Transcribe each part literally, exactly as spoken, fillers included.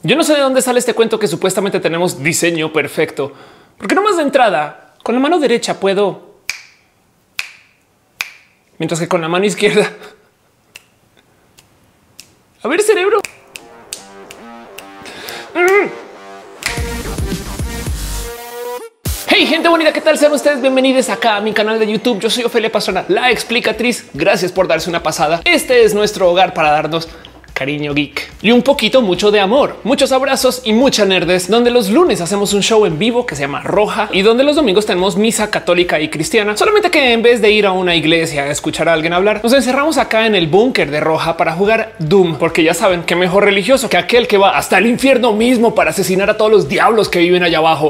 Yo no sé de dónde sale este cuento que supuestamente tenemos diseño perfecto, porque nomás de entrada con la mano derecha puedo, mientras que con la mano izquierda. A ver, cerebro. Hey, gente bonita, ¿qué tal? Sean ustedes bienvenidos acá a mi canal de YouTube. Yo soy Ofelia Pastrana, la explicatriz. Gracias por darse una pasada. Este es nuestro hogar para darnos cariño geek y un poquito mucho de amor, muchos abrazos y mucha nerdes, donde los lunes hacemos un show en vivo que se llama Roja y donde los domingos tenemos misa católica y cristiana. Solamente que en vez de ir a una iglesia a escuchar a alguien hablar, nos encerramos acá en el búnker de Roja para jugar Doom, porque ya saben que mejor religioso que aquel que va hasta el infierno mismo para asesinar a todos los diablos que viven allá abajo.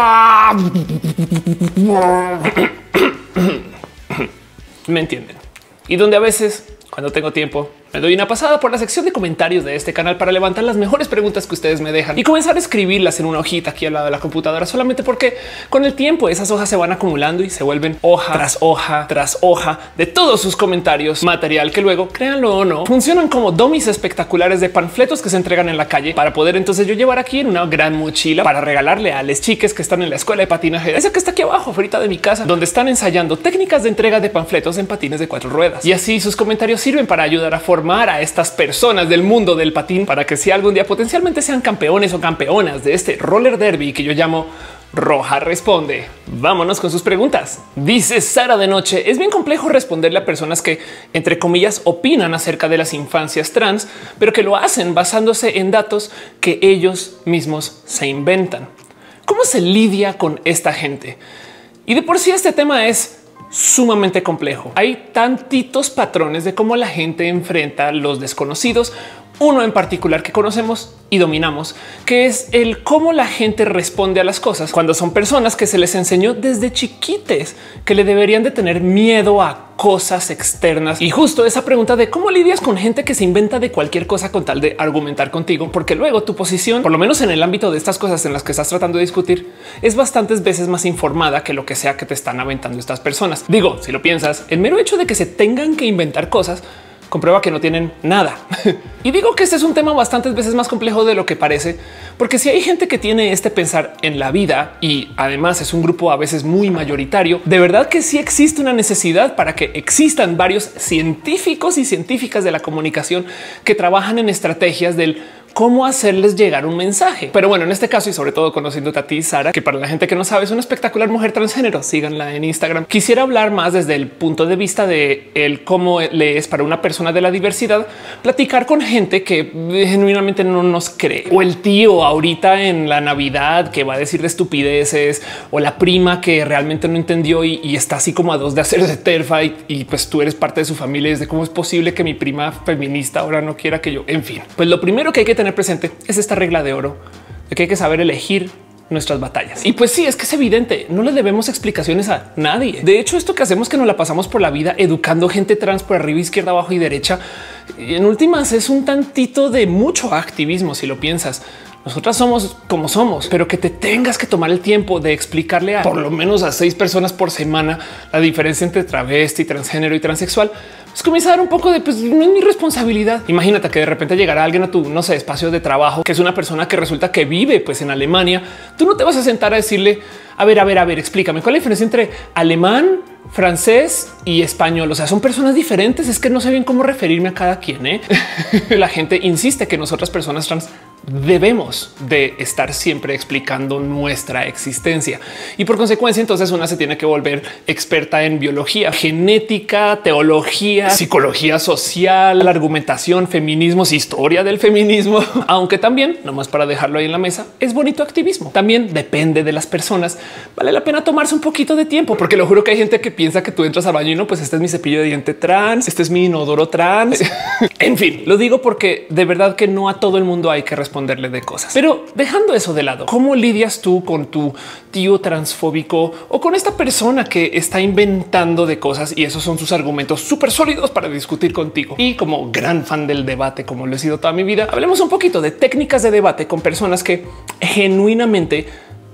Me entienden. Y donde a veces, cuando tengo tiempo, me doy una pasada por la sección de comentarios de este canal para levantar las mejores preguntas que ustedes me dejan y comenzar a escribirlas en una hojita aquí al lado de la computadora, solamente porque con el tiempo esas hojas se van acumulando y se vuelven hoja tras hoja tras hoja de todos sus comentarios, material que luego, créanlo o no, funcionan como dummies espectaculares de panfletos que se entregan en la calle para poder entonces yo llevar aquí en una gran mochila para regalarle a las chiques que están en la escuela de patinaje, esa que está aquí abajo, afuera de mi casa, donde están ensayando técnicas de entrega de panfletos en patines de cuatro ruedas. Y así sus comentarios sirven para ayudar a formar a estas personas del mundo del patín para que si algún día potencialmente sean campeones o campeonas de este roller derby que yo llamo Roja Responde. Vámonos con sus preguntas. Dice Sara de Noche: es bien complejo responderle a personas que, entre comillas, opinan acerca de las infancias trans, pero que lo hacen basándose en datos que ellos mismos se inventan. ¿Cómo se lidia con esta gente? Y de por sí este tema es sumamente complejo. Hay tantitos patrones de cómo la gente enfrenta los desconocidos. Uno en particular que conocemos y dominamos, que es el cómo la gente responde a las cosas cuando son personas que se les enseñó desde chiquites que le deberían de tener miedo a cosas externas. Y justo esa pregunta de cómo lidias con gente que se inventa de cualquier cosa con tal de argumentar contigo, porque luego tu posición, por lo menos en el ámbito de estas cosas en las que estás tratando de discutir, es bastantes veces más informada que lo que sea que te están aventando estas personas. Digo, si lo piensas, el mero hecho de que se tengan que inventar cosas comprueba que no tienen nada. Y digo que este es un tema bastantes veces más complejo de lo que parece, porque si hay gente que tiene este pensar en la vida y además es un grupo a veces muy mayoritario, de verdad que sí existe una necesidad para que existan varios científicos y científicas de la comunicación que trabajan en estrategias del cómo hacerles llegar un mensaje. Pero bueno, en este caso y sobre todo conociéndote a ti, Sara, que para la gente que no sabe es una espectacular mujer transgénero, síganla en Instagram. Quisiera hablar más desde el punto de vista de el cómo le es para una persona de la diversidad platicar con gente que genuinamente no nos cree, o el tío ahorita en la Navidad que va a decir de estupideces, o la prima que realmente no entendió y, y está así como a dos de hacer de terfa y, y pues tú eres parte de su familia. Es de cómo es posible que mi prima feminista ahora no quiera que yo, en fin, pues lo primero que hay que tener tener presente es esta regla de oro de que hay que saber elegir nuestras batallas. Y pues sí, es que es evidente, no le debemos explicaciones a nadie. De hecho, esto que hacemos que nos la pasamos por la vida educando gente trans por arriba, izquierda, abajo y derecha, y en últimas es un tantito de mucho activismo. Si lo piensas, nosotras somos como somos, pero que te tengas que tomar el tiempo de explicarle a por lo menos a seis personas por semana la diferencia entre travesti, transgénero y transexual, pues comienza a dar un poco de pues no es mi responsabilidad. Imagínate que de repente llegara alguien a tu no sé, espacio de trabajo, que es una persona que resulta que vive pues en Alemania. Tú no te vas a sentar a decirle a ver, a ver, a ver, explícame cuál es la diferencia entre alemán, francés y español. O sea, son personas diferentes. Es que no sé bien cómo referirme a cada quien. ¿eh? La gente insiste que nosotras personas trans debemos de estar siempre explicando nuestra existencia y por consecuencia entonces una se tiene que volver experta en biología, genética, teología, psicología social, argumentación, feminismos, historia del feminismo, aunque también, nomás para dejarlo ahí en la mesa, es bonito activismo. También depende de las personas. Vale la pena tomarse un poquito de tiempo, porque lo juro que hay gente que piensa que tú entras al baño y no, pues este es mi cepillo de diente trans, este es mi inodoro trans. En fin, lo digo porque de verdad que no a todo el mundo hay que responder responderle de cosas. Pero dejando eso de lado, ¿cómo lidias tú con tu tío transfóbico o con esta persona que está inventando de cosas y esos son sus argumentos súper sólidos para discutir contigo? Y como gran fan del debate, como lo he sido toda mi vida, hablemos un poquito de técnicas de debate con personas que genuinamente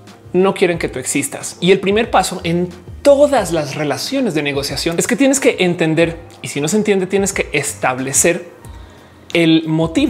no quieren que tú existas. Y el primer paso en todas las relaciones de negociación es que tienes que entender, y si no se entiende, tienes que establecer el motivo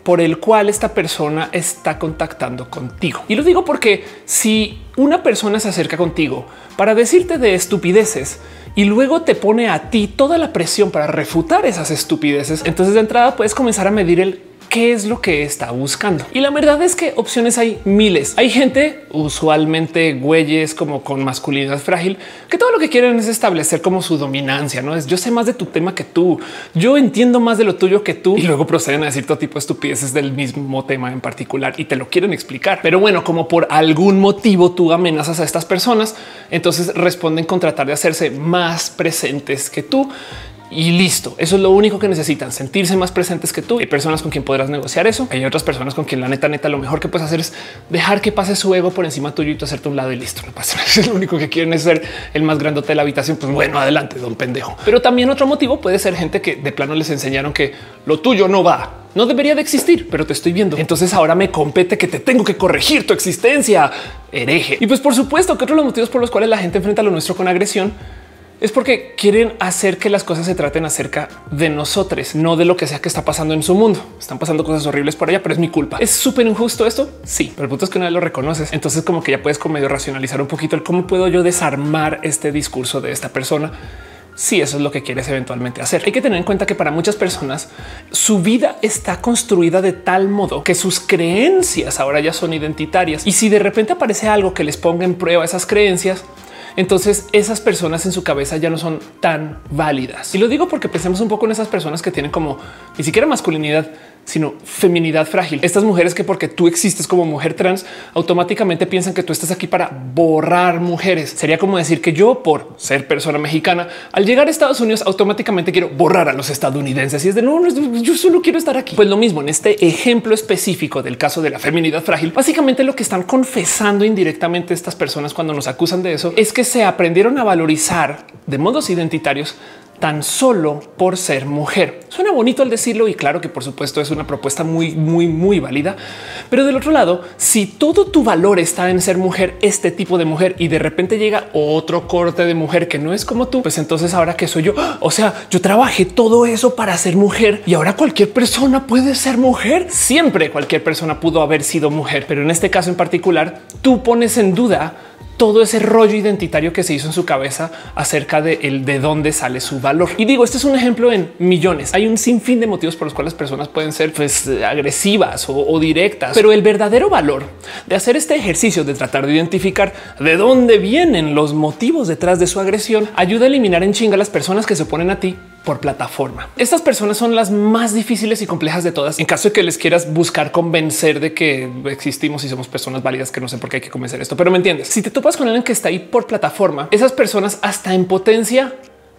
por el cual esta persona está contactando contigo. Y lo digo porque si una persona se acerca contigo para decirte de estupideces y luego te pone a ti toda la presión para refutar esas estupideces, entonces de entrada puedes comenzar a medir el qué es lo que está buscando. Y la verdad es que opciones hay miles. Hay gente, usualmente güeyes como con masculinidad frágil, que todo lo que quieren es establecer como su dominancia. No es yo sé más de tu tema que tú, yo entiendo más de lo tuyo que tú, y luego proceden a decir todo tipo de estupideces del mismo tema en particular y te lo quieren explicar. Pero bueno, como por algún motivo tú amenazas a estas personas, entonces responden con tratar de hacerse más presentes que tú. Y listo. Eso es lo único que necesitan, sentirse más presentes que tú. Hay personas con quien podrás negociar eso. Hay otras personas con quien la neta, neta, lo mejor que puedes hacer es dejar que pase su ego por encima tuyo y tú hacerte a un lado y listo. No pasa nada. Es lo único que quieren es ser el más grandote de la habitación. Pues bueno, adelante, don pendejo. Pero también otro motivo puede ser gente que de plano les enseñaron que lo tuyo no va. No debería de existir, pero te estoy viendo. Entonces ahora me compete que te tengo que corregir tu existencia, hereje. Y pues por supuesto que otro de los motivos por los cuales la gente enfrenta lo nuestro con agresión es porque quieren hacer que las cosas se traten acerca de nosotros, no de lo que sea que está pasando en su mundo. Están pasando cosas horribles por allá, pero es mi culpa. ¿Es súper injusto esto? Sí, pero el punto es que una vez lo reconoces, entonces como que ya puedes como medio racionalizar un poquito el cómo puedo yo desarmar este discurso de esta persona. Si eso es lo que quieres eventualmente hacer. Hay que tener en cuenta que para muchas personas su vida está construida de tal modo que sus creencias ahora ya son identitarias. Y si de repente aparece algo que les ponga en prueba esas creencias, entonces esas personas en su cabeza ya no son tan válidas. Y lo digo porque pensemos un poco en esas personas que tienen como ni siquiera masculinidad, sino feminidad frágil. Estas mujeres que porque tú existes como mujer trans, automáticamente piensan que tú estás aquí para borrar mujeres. Sería como decir que yo, por ser persona mexicana, al llegar a Estados Unidos, automáticamente quiero borrar a los estadounidenses. Y es de no, no, yo solo quiero estar aquí. Pues lo mismo en este ejemplo específico del caso de la feminidad frágil. Básicamente lo que están confesando indirectamente estas personas cuando nos acusan de eso es que se aprendieron a valorizar de modos identitarios tan solo por ser mujer. Suena bonito al decirlo y claro que por supuesto es una propuesta muy, muy, muy válida. Pero del otro lado, si todo tu valor está en ser mujer, este tipo de mujer, y de repente llega otro corte de mujer que no es como tú, pues entonces ahora que soy yo, o sea, yo trabajé todo eso para ser mujer y ahora cualquier persona puede ser mujer. Siempre cualquier persona pudo haber sido mujer, pero en este caso en particular, tú pones en duda todo ese rollo identitario que se hizo en su cabeza acerca de el de dónde sale su valor. Y digo, este es un ejemplo en millones. Hay un sinfín de motivos por los cuales las personas pueden ser pues, agresivas o, o directas, pero el verdadero valor de hacer este ejercicio de tratar de identificar de dónde vienen los motivos detrás de su agresión ayuda a eliminar en chinga a las personas que se oponen a ti por plataforma. Estas personas son las más difíciles y complejas de todas. En caso de que les quieras buscar convencer de que existimos y somos personas válidas, que no sé por qué hay que convencer esto, pero me entiendes. Si te topas con alguien que está ahí por plataforma, esas personas hasta en potencia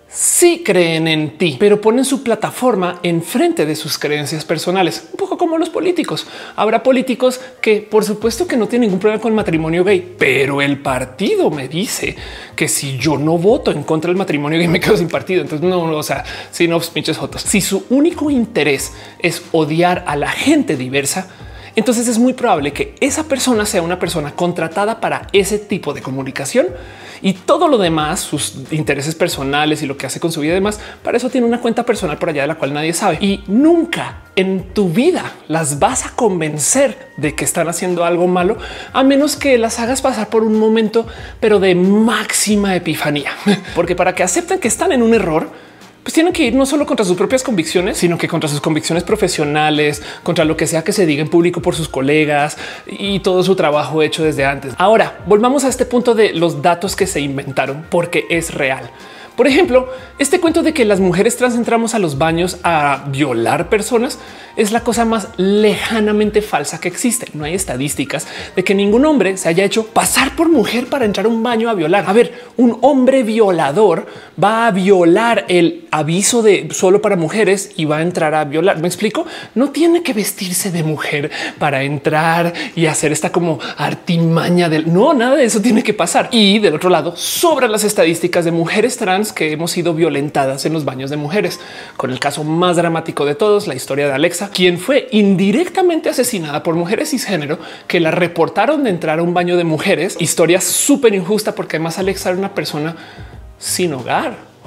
sí creen en ti, pero ponen su plataforma enfrente de sus creencias personales, un poco como los políticos. Habrá políticos que por supuesto que no tienen ningún problema con el matrimonio gay, pero el partido me dice que si yo no voto en contra del matrimonio gay me quedo sin partido. Entonces no, no o sea, si no, pues, pinches fotos. Si su único interés es odiar a la gente diversa, entonces es muy probable que esa persona sea una persona contratada para ese tipo de comunicación y todo lo demás, sus intereses personales y lo que hace con su vida y demás, para eso tiene una cuenta personal por allá de la cual nadie sabe. Y nunca en tu vida las vas a convencer de que están haciendo algo malo, a menos que las hagas pasar por un momento, pero de máxima epifanía. Porque para que acepten que están en un error, pues tienen que ir no solo contra sus propias convicciones, sino que contra sus convicciones profesionales, contra lo que sea que se diga en público por sus colegas y todo su trabajo hecho desde antes. Ahora volvamos a este punto de los datos que se inventaron porque es real. Por ejemplo, este cuento de que las mujeres trans entramos a los baños a violar personas es la cosa más lejanamente falsa que existe. No hay estadísticas de que ningún hombre se haya hecho pasar por mujer para entrar a un baño a violar. A ver, un hombre violador va a violar el aviso de solo para mujeres y va a entrar a violar. ¿Me explico? No tiene que vestirse de mujer para entrar y hacer esta como artimaña del no, nada de eso tiene que pasar. Y del otro lado, sobran las estadísticas de mujeres trans que hemos sido violentadas en los baños de mujeres, con el caso más dramático de todos, la historia de Alexa, quien fue indirectamente asesinada por mujeres cisgénero que la reportaron de entrar a un baño de mujeres. Historia súper injusta porque además Alexa era una persona sin hogar.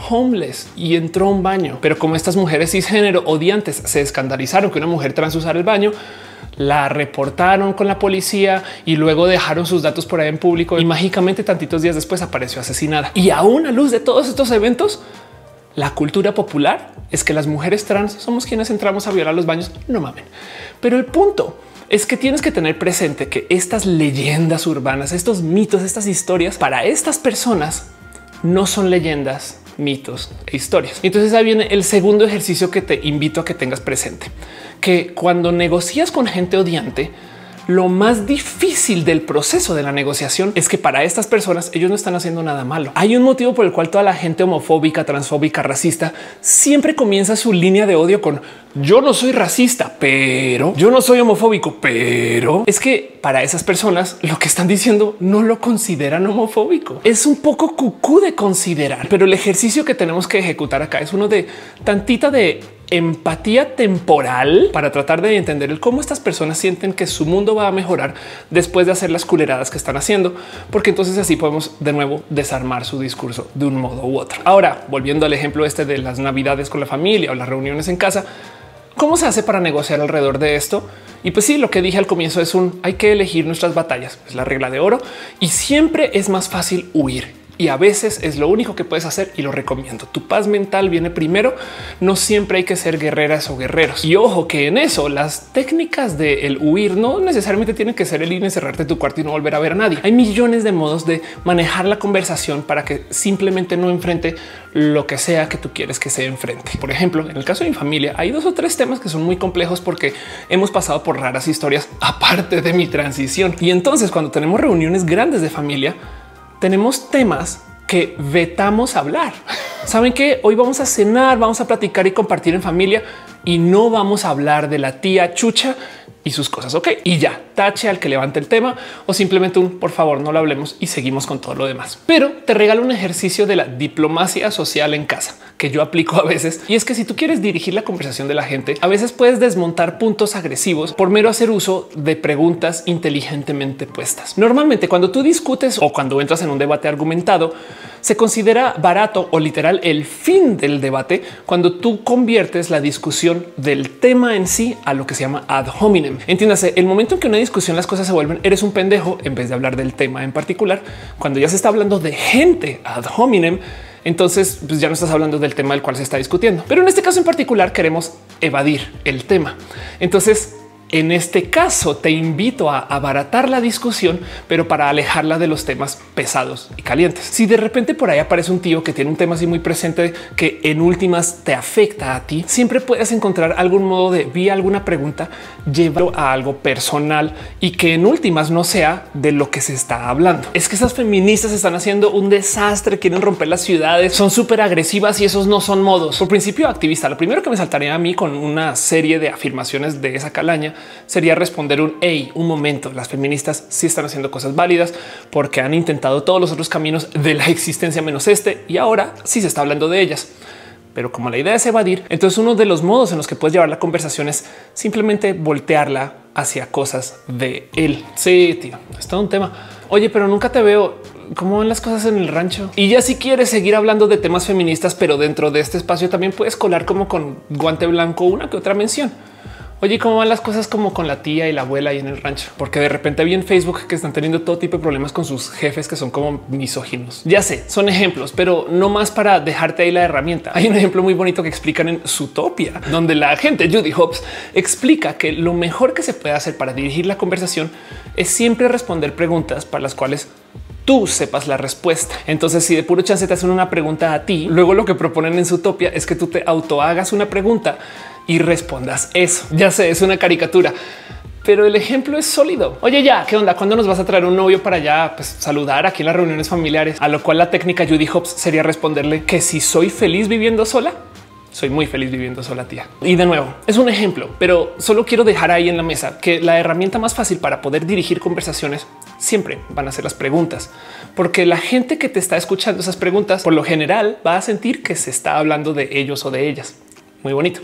homeless y entró a un baño. Pero como estas mujeres cisgénero odiantes se escandalizaron que una mujer trans usara el baño, la reportaron con la policía y luego dejaron sus datos por ahí en público y mágicamente tantitos días después apareció asesinada. Y aún a luz de todos estos eventos, la cultura popular es que las mujeres trans somos quienes entramos a violar los baños. No mamen. Pero el punto es que tienes que tener presente que estas leyendas urbanas, estos mitos, estas historias para estas personas no son leyendas, mitos e historias. Y entonces ahí viene el segundo ejercicio que te invito a que tengas presente, que cuando negocias con gente odiante, lo más difícil del proceso de la negociación es que para estas personas ellos no están haciendo nada malo. Hay un motivo por el cual toda la gente homofóbica, transfóbica, racista siempre comienza su línea de odio con yo no soy racista, pero yo no soy homofóbico, pero es que para esas personas lo que están diciendo no lo consideran homofóbico. Es un poco cucú de considerar, pero el ejercicio que tenemos que ejecutar acá es uno de tantita de empatía temporal para tratar de entender el cómo estas personas sienten que su mundo va a mejorar después de hacer las culeradas que están haciendo, porque entonces así podemos de nuevo desarmar su discurso de un modo u otro. Ahora, volviendo al ejemplo este de las navidades con la familia o las reuniones en casa, ¿cómo se hace para negociar alrededor de esto? Y pues sí, lo que dije al comienzo es un hay que elegir nuestras batallas, es la regla de oro y siempre es más fácil huir. Y a veces es lo único que puedes hacer y lo recomiendo. Tu paz mental viene primero. No siempre hay que ser guerreras o guerreros. Y ojo que en eso las técnicas del huir no necesariamente tienen que ser el ir, encerrarte en tu cuarto y no volver a ver a nadie. Hay millones de modos de manejar la conversación para que simplemente no enfrente lo que sea que tú quieres que se enfrente. Por ejemplo, en el caso de mi familia hay dos o tres temas que son muy complejos porque hemos pasado por raras historias aparte de mi transición. Y entonces cuando tenemos reuniones grandes de familia, tenemos temas que vetamos hablar. Saben que hoy vamos a cenar, vamos a platicar y compartir en familia y no vamos a hablar de la tía Chucha y sus cosas. Ok, y ya tache al que levante el tema o simplemente un por favor no lo hablemos y seguimos con todo lo demás. Pero te regalo un ejercicio de la diplomacia social en casa que yo aplico a veces. Y es que si tú quieres dirigir la conversación de la gente, a veces puedes desmontar puntos agresivos por mero hacer uso de preguntas inteligentemente puestas. Normalmente cuando tú discutes o cuando entras en un debate argumentado, se considera barato o literal el fin del debate cuando tú conviertes la discusión del tema en sí a lo que se llama ad hominem. Entiéndase, el momento en que una discusión las cosas se vuelven eres un pendejo en vez de hablar del tema en particular. Cuando ya se está hablando de gente ad hominem, entonces pues ya no estás hablando del tema del cual se está discutiendo. Pero en este caso en particular queremos evadir el tema. Entonces, en este caso te invito a abaratar la discusión, pero para alejarla de los temas pesados y calientes. Si de repente por ahí aparece un tío que tiene un tema así muy presente que en últimas te afecta a ti, siempre puedes encontrar algún modo de vía alguna pregunta, llevarlo a algo personal y que en últimas no sea de lo que se está hablando. Es que esas feministas están haciendo un desastre, quieren romper las ciudades, son súper agresivas y esos no son modos. Por principio activista, lo primero que me saltaría a mí con una serie de afirmaciones de esa calaña sería responder un hey, un momento. Las feministas sí están haciendo cosas válidas porque han intentado todos los otros caminos de la existencia menos este y ahora sí se está hablando de ellas. Pero como la idea es evadir, entonces uno de los modos en los que puedes llevar la conversación es simplemente voltearla hacia cosas de él. Sí, tío, es todo un tema. Oye, pero nunca te veo. ¿Cómo van las cosas en el rancho? Y ya si quieres seguir hablando de temas feministas, pero dentro de este espacio también puedes colar como con guante blanco una que otra mención. Oye, ¿cómo van las cosas como con la tía y la abuela y en el rancho? Porque de repente vi en Facebook que están teniendo todo tipo de problemas con sus jefes que son como misóginos. Ya sé, son ejemplos, pero no más para dejarte ahí la herramienta. Hay un ejemplo muy bonito que explican en Zootopia, donde la agente Judy Hopps explica que lo mejor que se puede hacer para dirigir la conversación es siempre responder preguntas para las cuales tú sepas la respuesta. Entonces, si de puro chance te hacen una pregunta a ti, luego lo que proponen en Zootopia es que tú te auto hagas una pregunta y respondas eso. Ya sé, es una caricatura, pero el ejemplo es sólido. Oye, ya, ¿qué onda? ¿Cuándo nos vas a traer un novio para ya pues, saludar aquí en las reuniones familiares? A lo cual la técnica Judy Hopps sería responderle que si soy feliz viviendo sola, soy muy feliz viviendo sola, tía. Y de nuevo, es un ejemplo, pero solo quiero dejar ahí en la mesa que la herramienta más fácil para poder dirigir conversaciones siempre van a ser las preguntas, porque la gente que te está escuchando esas preguntas por lo general va a sentir que se está hablando de ellos o de ellas. Muy bonito.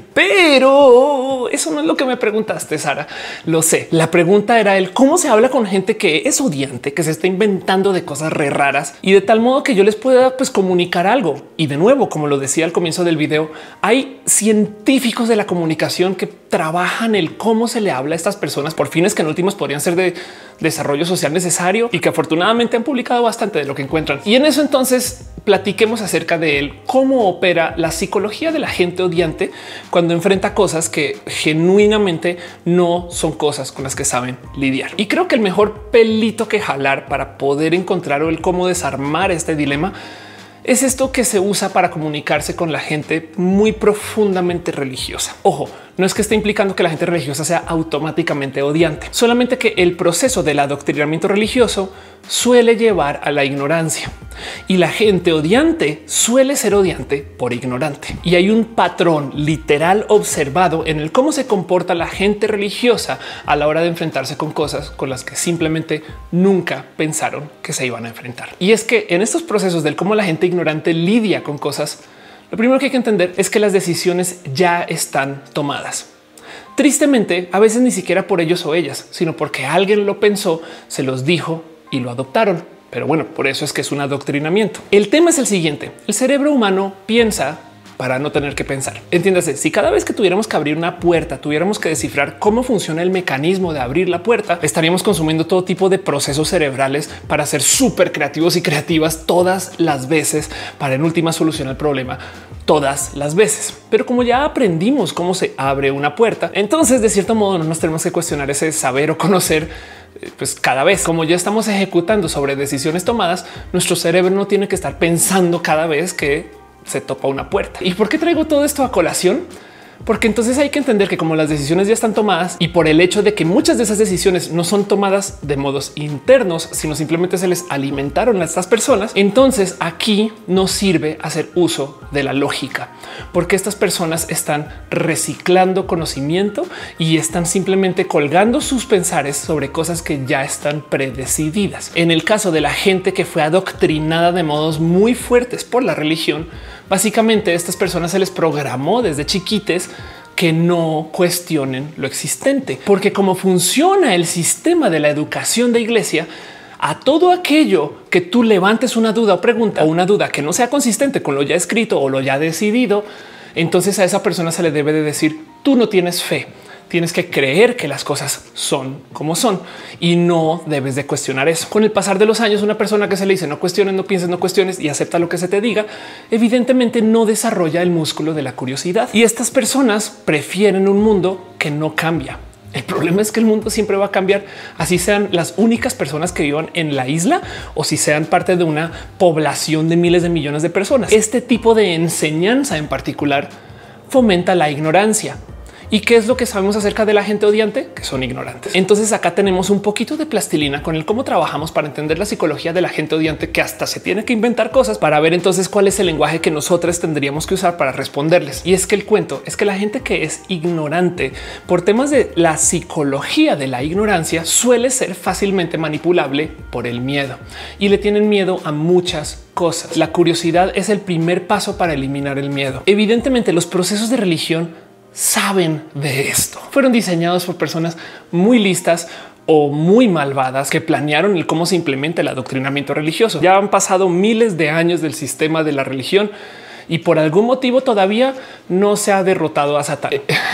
Pero eso no es lo que me preguntaste, Sara. Lo sé. La pregunta era el cómo se habla con gente que es odiante, que se está inventando de cosas re raras y de tal modo que yo les pueda pues, comunicar algo. Y de nuevo, como lo decía al comienzo del video, hay científicos de la comunicación que trabajan el cómo se le habla a estas personas por fines que en últimos podrían ser de desarrollo social necesario y que afortunadamente han publicado bastante de lo que encuentran. Y en eso entonces platiquemos acerca de él, cómo opera la psicología de la gente odiante cuando enfrenta cosas que genuinamente no son cosas con las que saben lidiar. Y creo que el mejor pelito que jalar para poder encontrar o el cómo desarmar este dilema es esto que se usa para comunicarse con la gente muy profundamente religiosa. Ojo, no es que esté implicando que la gente religiosa sea automáticamente odiante, solamente que el proceso del adoctrinamiento religioso suele llevar a la ignorancia y la gente odiante suele ser odiante por ignorante. Y hay un patrón literal observado en el cómo se comporta la gente religiosa a la hora de enfrentarse con cosas con las que simplemente nunca pensaron que se iban a enfrentar. Y es que en estos procesos del cómo la gente ignorante lidia con cosas, lo primero que hay que entender es que las decisiones ya están tomadas. Tristemente, a veces ni siquiera por ellos o ellas, sino porque alguien lo pensó, se los dijo y lo adoptaron. Pero bueno, por eso es que es un adoctrinamiento. El tema es el siguiente. El cerebro humano piensa para no tener que pensar. Entiéndase, si cada vez que tuviéramos que abrir una puerta, tuviéramos que descifrar cómo funciona el mecanismo de abrir la puerta, estaríamos consumiendo todo tipo de procesos cerebrales para ser súper creativos y creativas todas las veces para en última solucionar el problema todas las veces. Pero como ya aprendimos cómo se abre una puerta, entonces de cierto modo no nos tenemos que cuestionar ese saber o conocer. Pues cada vez como ya estamos ejecutando sobre decisiones tomadas, nuestro cerebro no tiene que estar pensando cada vez que se topa una puerta. ¿Y por qué traigo todo esto a colación? Porque entonces hay que entender que como las decisiones ya están tomadas y por el hecho de que muchas de esas decisiones no son tomadas de modos internos, sino simplemente se les alimentaron a estas personas, entonces aquí no sirve hacer uso de la lógica, porque estas personas están reciclando conocimiento y están simplemente colgando sus pensares sobre cosas que ya están predecididas. En el caso de la gente que fue adoctrinada de modos muy fuertes por la religión, básicamente a estas personas se les programó desde chiquites que no cuestionen lo existente, porque como funciona el sistema de la educación de iglesia, a todo aquello que tú levantes una duda o pregunta o una duda que no sea consistente con lo ya escrito o lo ya decidido, entonces a esa persona se le debe de decir tú no tienes fe. Tienes que creer que las cosas son como son y no debes de cuestionar eso. Con el pasar de los años, una persona que se le dice no cuestiones, no pienses, no cuestiones y acepta lo que se te diga, evidentemente no desarrolla el músculo de la curiosidad. Y estas personas prefieren un mundo que no cambia. El problema es que el mundo siempre va a cambiar, así sean las únicas personas que vivan en la isla o si sean parte de una población de miles de millones de personas. Este tipo de enseñanza en particular fomenta la ignorancia. ¿Y qué es lo que sabemos acerca de la gente odiante? Que son ignorantes. Entonces acá tenemos un poquito de plastilina con el cómo trabajamos para entender la psicología de la gente odiante, que hasta se tiene que inventar cosas para ver entonces cuál es el lenguaje que nosotros tendríamos que usar para responderles. Y es que el cuento es que la gente que es ignorante por temas de la psicología de la ignorancia suele ser fácilmente manipulable por el miedo y le tienen miedo a muchas cosas. La curiosidad es el primer paso para eliminar el miedo. Evidentemente, los procesos de religión saben de esto. Fueron diseñados por personas muy listas o muy malvadas que planearon el cómo se implementa el adoctrinamiento religioso. Ya han pasado miles de años del sistema de la religión y por algún motivo todavía no se ha derrotado a Satán.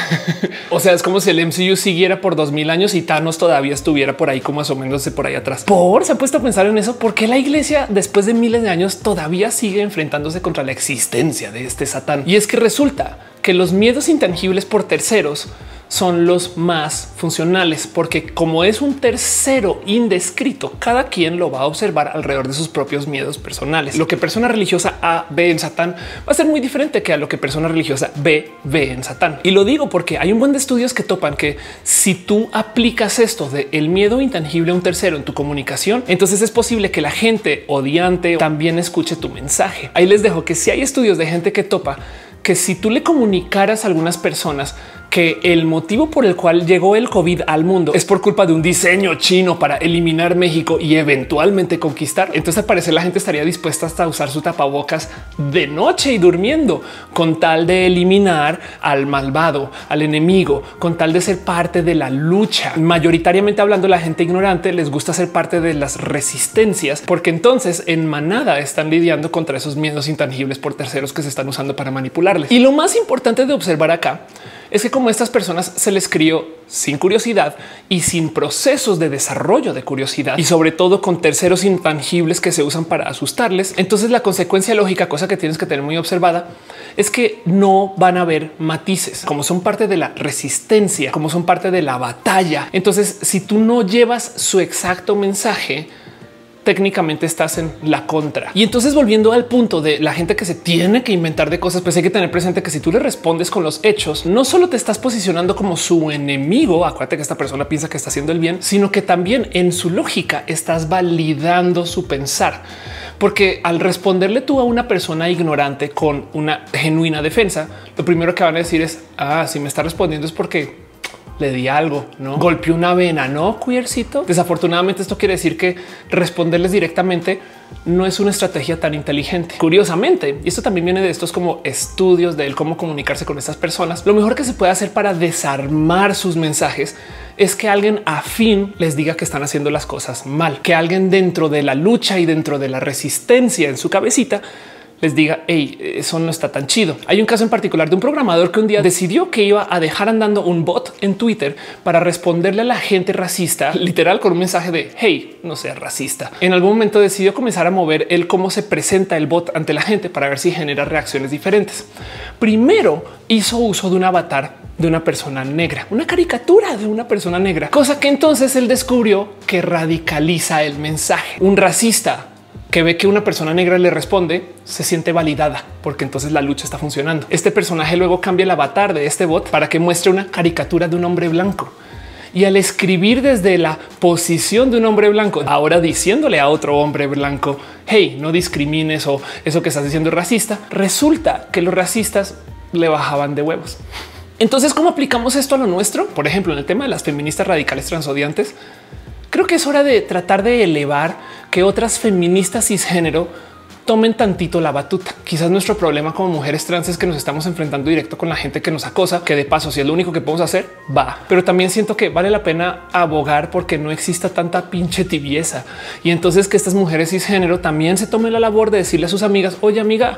O sea, es como si el M C U siguiera por dos mil años y Thanos todavía estuviera por ahí como asomándose por ahí atrás. Por se ha puesto a pensar en eso, porque la iglesia después de miles de años todavía sigue enfrentándose contra la existencia de este Satán. Y es que resulta que los miedos intangibles por terceros son los más funcionales, porque como es un tercero indescrito, cada quien lo va a observar alrededor de sus propios miedos personales. Lo que persona religiosa A ve en Satán va a ser muy diferente que a lo que persona religiosa B ve en Satán. Y lo digo porque hay un buen de estudios que topan que si tú aplicas esto de el miedo intangible a un tercero en tu comunicación, entonces es posible que la gente odiante también escuche tu mensaje. Ahí les dejo que si hay estudios de gente que topa que si tú le comunicaras a algunas personas que el motivo por el cual llegó el COVID al mundo es por culpa de un diseño chino para eliminar México y eventualmente conquistar, entonces al parecer la gente estaría dispuesta hasta a usar su tapabocas de noche y durmiendo con tal de eliminar al malvado, al enemigo, con tal de ser parte de la lucha. Mayoritariamente hablando, la gente ignorante les gusta ser parte de las resistencias, porque entonces en manada están lidiando contra esos miedos intangibles por terceros que se están usando para manipularles. Y lo más importante de observar acá es que como estas personas se les crió sin curiosidad y sin procesos de desarrollo de curiosidad, y sobre todo con terceros intangibles que se usan para asustarles, entonces la consecuencia lógica, cosa que tienes que tener muy observada, es que no van a haber matices. Como son parte de la resistencia, como son parte de la batalla, entonces si tú no llevas su exacto mensaje, técnicamente estás en la contra. Y entonces, volviendo al punto de la gente que se tiene que inventar de cosas, pues hay que tener presente que si tú le respondes con los hechos, no solo te estás posicionando como su enemigo, acuérdate que esta persona piensa que está haciendo el bien, sino que también en su lógica estás validando su pensar. Porque al responderle tú a una persona ignorante con una genuina defensa, lo primero que van a decir es, ah, si me está respondiendo es porque le di algo, no golpeó una vena, no queercito. Desafortunadamente, esto quiere decir que responderles directamente no es una estrategia tan inteligente. Curiosamente, y esto también viene de estos como estudios de cómo comunicarse con estas personas, lo mejor que se puede hacer para desarmar sus mensajes es que alguien afín les diga que están haciendo las cosas mal, que alguien dentro de la lucha y dentro de la resistencia en su cabecita les diga, hey, eso no está tan chido. Hay un caso en particular de un programador que un día decidió que iba a dejar andando un bot en Twitter para responderle a la gente racista, literal con un mensaje de hey, no seas racista. En algún momento decidió comenzar a mover el cómo se presenta el bot ante la gente para ver si genera reacciones diferentes. Primero hizo uso de un avatar de una persona negra, una caricatura de una persona negra, cosa que entonces él descubrió que radicaliza el mensaje. Un racista que ve que una persona negra le responde, se siente validada porque entonces la lucha está funcionando. Este personaje luego cambia el avatar de este bot para que muestre una caricatura de un hombre blanco. Y al escribir desde la posición de un hombre blanco, ahora diciéndole a otro hombre blanco, hey, no discrimines o eso que estás diciendo es racista, resulta que los racistas le bajaban de huevos. Entonces, ¿cómo aplicamos esto a lo nuestro? Por ejemplo, en el tema de las feministas radicales transodiantes, creo que es hora de tratar de elevar que otras feministas cisgénero tomen tantito la batuta. Quizás nuestro problema como mujeres trans es que nos estamos enfrentando directo con la gente que nos acosa, que de paso, si es lo único que podemos hacer, va. Pero también siento que vale la pena abogar porque no exista tanta pinche tibieza. Y entonces que estas mujeres cisgénero también se tomen la labor de decirle a sus amigas, oye amiga,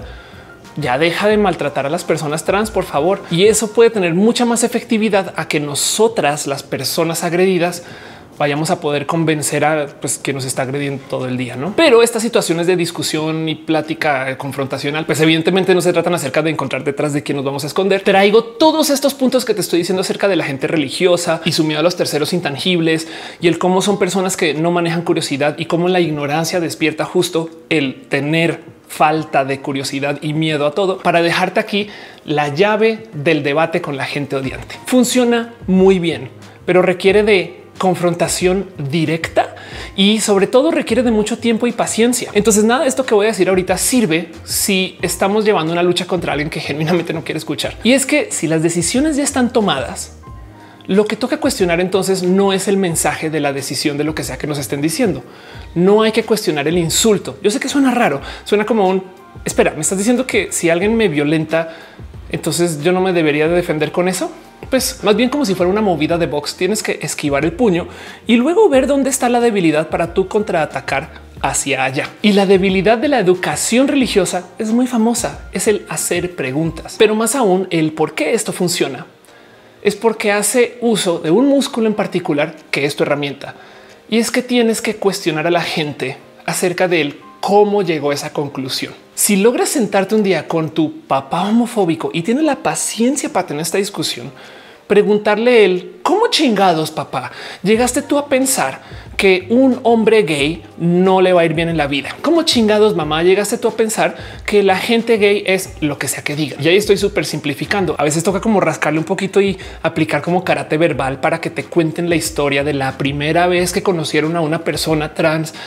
ya deja de maltratar a las personas trans, por favor. Y eso puede tener mucha más efectividad a que nosotras, las personas agredidas, vayamos a poder convencer a pues, que nos está agrediendo todo el día, ¿no? Pero estas situaciones de discusión y plática confrontacional, pues evidentemente no se tratan acerca de encontrar detrás de quién nos vamos a esconder. Traigo todos estos puntos que te estoy diciendo acerca de la gente religiosa y su miedo a los terceros intangibles y el cómo son personas que no manejan curiosidad y cómo la ignorancia despierta justo el tener falta de curiosidad y miedo a todo, para dejarte aquí la llave del debate con la gente odiante. Funciona muy bien, pero requiere de confrontación directa y sobre todo requiere de mucho tiempo y paciencia. Entonces nada de esto que voy a decir ahorita sirve si estamos llevando una lucha contra alguien que genuinamente no quiere escuchar. Y es que si las decisiones ya están tomadas, lo que toca cuestionar entonces no es el mensaje de la decisión de lo que sea que nos estén diciendo. No hay que cuestionar el insulto. Yo sé que suena raro, suena como un espera, me estás diciendo que si alguien me violenta, entonces yo no me debería de defender con eso. Pues más bien como si fuera una movida de box, tienes que esquivar el puño y luego ver dónde está la debilidad para tú contraatacar hacia allá. Y la debilidad de la educación religiosa es muy famosa, es el hacer preguntas, pero más aún el por qué esto funciona es porque hace uso de un músculo en particular que es tu herramienta. Y es que tienes que cuestionar a la gente acerca de él, cómo llegó a esa conclusión. Si logras sentarte un día con tu papá homofóbico y tienes la paciencia para tener esta discusión, preguntarle él, ¿cómo chingados, papá, llegaste tú a pensar que un hombre gay no le va a ir bien en la vida? ¿Cómo chingados, mamá, llegaste tú a pensar que la gente gay es lo que sea que diga? Y ahí estoy súper simplificando. A veces toca como rascarle un poquito y aplicar como karate verbal para que te cuenten la historia de la primera vez que conocieron a una persona trans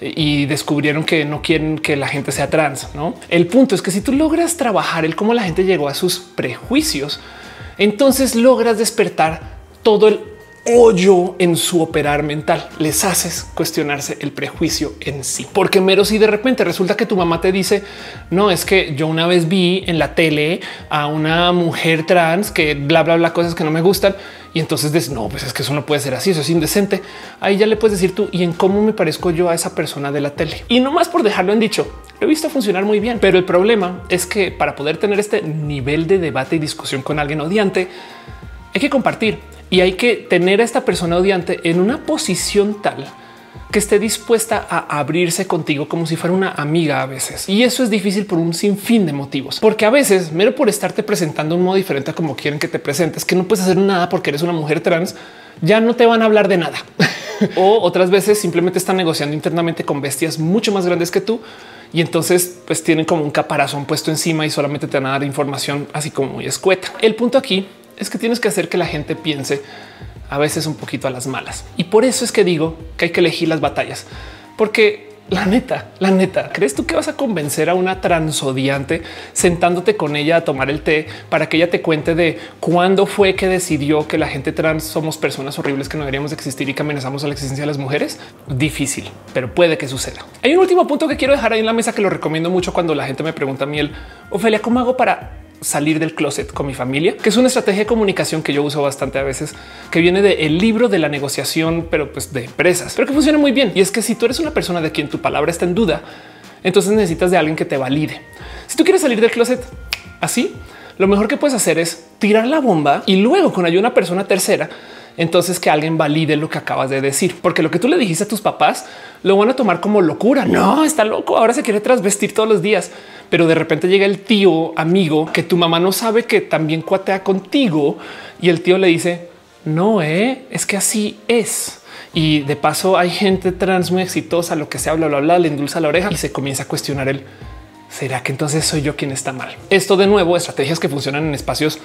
y descubrieron que no quieren que la gente sea trans, ¿no? El punto es que si tú logras trabajar el cómo la gente llegó a sus prejuicios, entonces logras despertar todo el hoyo en su operar mental. Les haces cuestionarse el prejuicio en sí, porque mero si de repente resulta que tu mamá te dice no, es que yo una vez vi en la tele a una mujer trans que bla, bla, bla, cosas que no me gustan. Y entonces dices, no, pues es que eso no puede ser así, eso es indecente. Ahí ya le puedes decir tú y en cómo me parezco yo a esa persona de la tele. Y no más por dejarlo en dicho, lo he visto funcionar muy bien. Pero el problema es que para poder tener este nivel de debate y discusión con alguien odiante, hay que compartir y hay que tener a esta persona odiante en una posición tal que esté dispuesta a abrirse contigo como si fuera una amiga a veces. Y eso es difícil por un sinfín de motivos, porque a veces mero por estarte presentando un modo diferente a como quieren que te presentes, que no puedes hacer nada porque eres una mujer trans, ya no te van a hablar de nada. O otras veces simplemente están negociando internamente con bestias mucho más grandes que tú. Y entonces pues tienen como un caparazón puesto encima y solamente te van a dar información así como muy escueta. El punto aquí es que tienes que hacer que la gente piense a veces un poquito a las malas. Y por eso es que digo que hay que elegir las batallas, porque la neta, la neta, ¿crees tú que vas a convencer a una transodiante sentándote con ella a tomar el té para que ella te cuente de cuándo fue que decidió que la gente trans somos personas horribles que no deberíamos existir y que amenazamos a la existencia de las mujeres? Difícil, pero puede que suceda. Hay un último punto que quiero dejar ahí en la mesa que lo recomiendo mucho cuando la gente me pregunta a mí, el Ofelia, ¿cómo hago para salir del closet con mi familia? Que es una estrategia de comunicación que yo uso bastante a veces, que viene del libro de la negociación, pero pues de empresas, pero que funciona muy bien. Y es que si tú eres una persona de quien tu palabra está en duda, entonces necesitas de alguien que te valide. Si tú quieres salir del closet así, lo mejor que puedes hacer es tirar la bomba y luego con ayuda de una persona tercera, entonces que alguien valide lo que acabas de decir, porque lo que tú le dijiste a tus papás lo van a tomar como locura. No, está loco. Ahora se quiere trasvestir todos los días, pero de repente llega el tío amigo que tu mamá no sabe que también cuatea contigo y el tío le dice no, eh, es que así es. Y de paso hay gente trans muy exitosa, lo que sea, bla, bla, bla, le endulza la oreja y se comienza a cuestionar el ¿será que entonces soy yo quien está mal? Esto de nuevo, estrategias que funcionan en espacios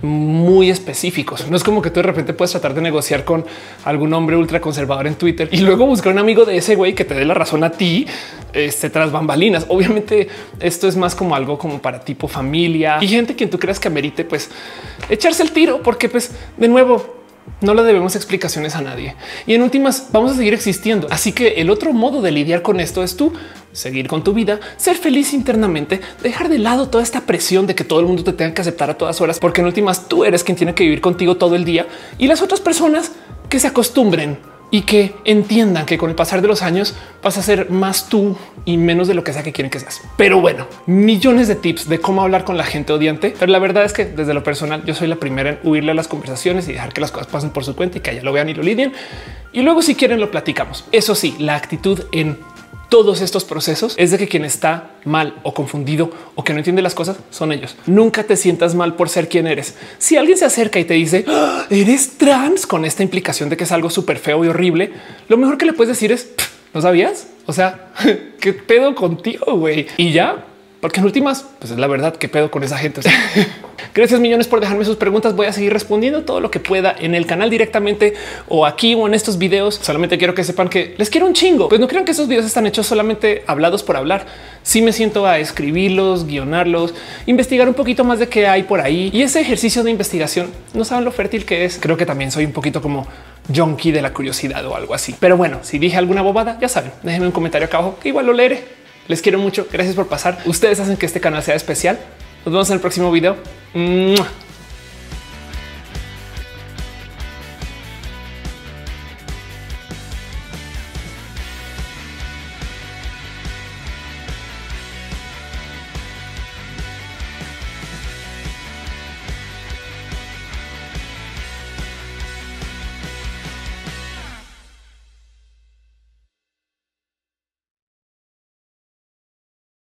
muy específicos. No es como que tú de repente puedes tratar de negociar con algún hombre ultraconservador en Twitter y luego buscar un amigo de ese güey que te dé la razón a ti este, tras bambalinas. Obviamente esto es más como algo como para tipo familia y gente quien tú creas que amerite pues echarse el tiro, porque pues de nuevo no le debemos explicaciones a nadie y en últimas vamos a seguir existiendo. Así que el otro modo de lidiar con esto es tú seguir con tu vida, ser feliz internamente, dejar de lado toda esta presión de que todo el mundo te tenga que aceptar a todas horas, porque en últimas tú eres quien tiene que vivir contigo todo el día y las otras personas que se acostumbren y que entiendan que con el pasar de los años vas a ser más tú y menos de lo que sea que quieren que seas. Pero bueno, millones de tips de cómo hablar con la gente odiante. Pero la verdad es que desde lo personal yo soy la primera en huirle a las conversaciones y dejar que las cosas pasen por su cuenta y que allá lo vean y lo lidien. Y luego si quieren lo platicamos. Eso sí, la actitud en todos estos procesos es de que quien está mal o confundido o que no entiende las cosas son ellos. Nunca te sientas mal por ser quien eres. Si alguien se acerca y te dice ¡ah, eres trans con esta implicación de que es algo súper feo y horrible, lo mejor que le puedes decir es ¿no sabías? O sea, ¿qué pedo contigo, güey? Y ya, porque en últimas, pues es la verdad, ¿qué pedo con esa gente? O sea, gracias millones por dejarme sus preguntas. Voy a seguir respondiendo todo lo que pueda en el canal directamente o aquí o en estos videos. Solamente quiero que sepan que les quiero un chingo. Pues no crean que esos videos están hechos solamente hablados por hablar. Sí me siento a escribirlos, guionarlos, investigar un poquito más de qué hay por ahí. Y ese ejercicio de investigación no saben lo fértil que es. Creo que también soy un poquito como junkie de la curiosidad o algo así. Pero bueno, si dije alguna bobada, ya saben, déjenme un comentario acá abajo que igual lo leeré. Les quiero mucho. Gracias por pasar. Ustedes hacen que este canal sea especial. Nos vemos en el próximo video. ¡Mua!